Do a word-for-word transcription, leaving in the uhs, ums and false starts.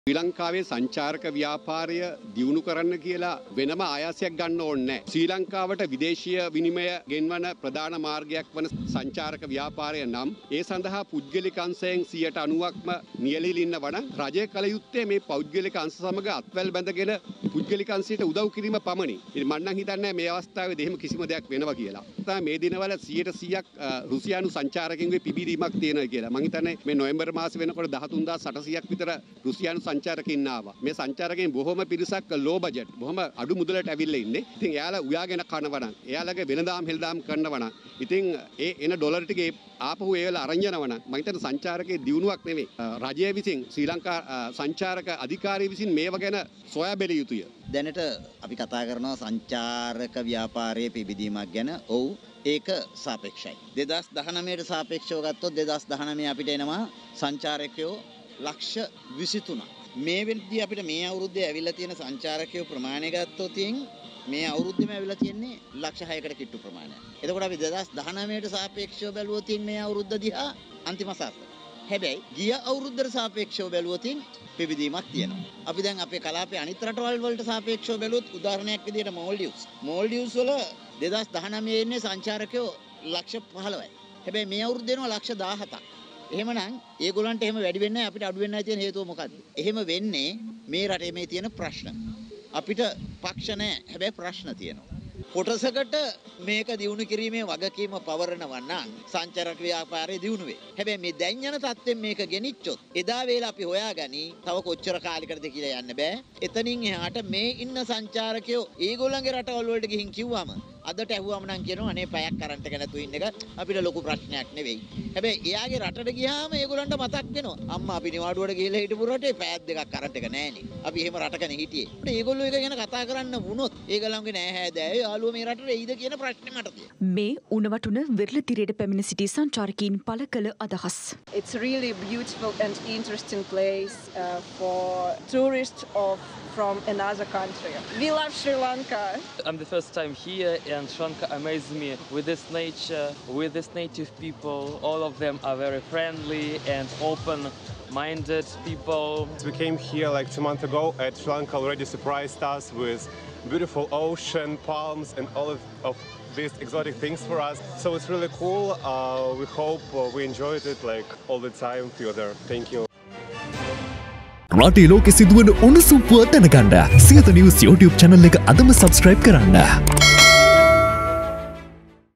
ශ්‍රී ලංකාවේ සංචාරක ව්‍යාපාරය දියුණු කරන්න කියලා වෙනම ආයාසයක් ගන්න ඕනේ නැහැ. ශ්‍රී ලංකාවට විදේශීය විනිමය ගෙන්වන ප්‍රධාන මාර්ගයක් වන සංචාරක ව්‍යාපාරය නම් ඒ සඳහා පුද්ගලික අංශයෙන් සියයට අනූවක්ම නියැලී ඉන්නවා නම් රජය කළ යුත්තේ මේ පෞද්ගලික අංශ සමග අත්වැල් බැඳගෙන පුද්ගලික අංශයට උදව් කිරීම පමණි. ඉතින් මම නම් හිතන්නේ මේ අවස්ථාවේදී එහෙම කිසිම දෙයක් වෙනවා කියලා. තමයි මේ දිනවල සියයට සීයක් රුසියානු සංචාරකයන්ගේ පිබිදීමක් තියෙනවා කියලා. මම හිතන්නේ මේ නොවැම්බර් මාසෙ වෙනකොට දහතුන් හදාස් අටසියයක් විතර රුසියානු සංචාරකයින් ආවා. මේ සංචාරකයන් බොහොම පිරිසක් ලෝ බජට් බොහොම අඩු මුදලට ඇවිල්ලා ඉන්නේ. ඉතින් එයාලා උයාගෙන කනවා නම් එයාලගේ වෙනදාම් හෙළදාම් කරනවා නම් ඉතින් ඒ එන ඩොලර් ටිකේ ආපහු ඒවලා අරන් යනවා නම් මම හිතන්නේ සංචාරකයේ දියුණුවක් නෙමෙයි. රජය විසින් ශ්‍රී ලංකා සංචාරක අධිකාරිය විසින් මේව ගැන සොයා බැලිය යුතුය. දැනට අපි කතා කරනවා සංචාරක ව්‍යාපාරයේ පිබිදීමක් ගැන. ඔව් ඒක සාපේක්ෂයි. දෙදහස් දහනවයට සාපේක්ෂව ගත්තොත් දෙදහස් දහනවය අපිට එනවා සංචාරකයෝ ලක්ෂ විසිතුනක්. මේ වෙද්දී අපිට මේ අවුරුද්දේ ඇවිල්ලා තියෙන සංචාරකයෝ ප්‍රමාණය ගත්තොත් මේ අවුරුද්දේම ඇවිල්ලා තියෙන්නේ ලක්ෂ හයකට කිට්ටු ප්‍රමාණයක්. එතකොට අපි දෙදහස් දහනවයට සාපේක්ෂව බැලුවොත් මේ අවුරුද්ද දිහා අන්තිම සාස්ත්‍ර. හැබැයි ගිය අවුරුද්දට සාපේක්ෂව බැලුවොත් පිබිදීමක් තියෙනවා. අපි දැන් අපේ කලාපයේ අනිත් රටවල් වලට සාපේක්ෂව බැලුවොත් උදාහරණයක් විදිහට මෝල්ඩිව්ස්. මෝල්ඩිව්ස් වල දෙදහස් දහනවයේ ඉන්නේ සංචාරකයෝ ලක්ෂ පහළොවයි. හැබැයි මේ අවුරුද්දේ එනවා ලක්ෂ දාහතක්. එහෙමනම් ඒගොල්ලන්ට එහෙම වැඩි වෙන්නේ නැහැ අපිට අඩු වෙන්නයි තියෙන හේතුව මොකද්ද? එහෙම වෙන්නේ මේ රටේ මේ තියෙන ප්‍රශ්න. අපිට පක්ෂ නැහැ. හැබැයි ප්‍රශ්න තියෙනවා. කොටසකට මේක දියුණු කිරීමේ වගකීම පවරනවා නම් සංචාරක ව්‍යාපාරය දියුණු වේ. හැබැයි මේ දැන් යන තත්ත්වෙන් මේක ගෙනිච්චොත් එදා වේලා අපි හොයාගනි තව කොච්චර කාලයකටද කියලා යන්න බෑ. එතනින් එහාට මේ ඉන්න සංචාරකයෝ ඒගොල්ලන්ගේ රටවල් වලට ගිහින් කිව්වම අදට ඇහුවම නම් කියනවා අනේ පැයක් කරන්ට් එක නැතුව ඉන්න එක අපිට ලොකු ප්‍රශ්නයක් නෙවෙයි. හැබැයි එයාගේ රටට ගියාම ඒගොල්ලන්ට මතක් වෙනවා අම්මා අපි නිවාඩුවට ගිහලා හිටපු රටේ පැයක් දෙකක් කරන්ට් එක නැහනේ. අපි එහෙම රටකනේ හිටියේ. ඒත් ඒගොල්ලෝ එක ගැන කතා කරන්න වුණොත් ඒගොල්ලන්ගේ නෑ හැදෑය යාළුවෝ මේ රටට එයිද කියන ප්‍රශ්නේ මට තියෙනවා. මේ උණවටුන විරල තිරයට පැමිණ සිටි සංචාරකීන් පළ කළ අදහස්. It's really beautiful and interesting place uh, for tourists of from another country. We love Sri Lanka. I'm the first time here and Sri Lanka amazes me with this nature, with this native people. All of them are very friendly and open-minded people. We came here like two months ago and Sri Lanka already surprised us with beautiful ocean, palms and all of, of these exotic things for us. So it's really cool. Uh, we hope uh, we enjoyed it like all the time together. Thank you. රටේ ලෝකෙ සිදුවන උණුසුම් පුවත් දැනගන්න Siyatha news YouTube channel එක අදම subscribe කරන්න.